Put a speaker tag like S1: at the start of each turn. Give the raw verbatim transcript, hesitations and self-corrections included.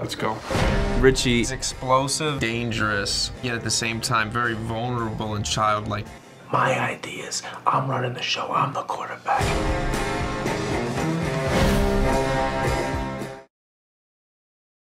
S1: Let's go.
S2: Richie is explosive, dangerous, yet at the same time very vulnerable and childlike.
S3: My idea is I'm running the show. I'm the quarterback.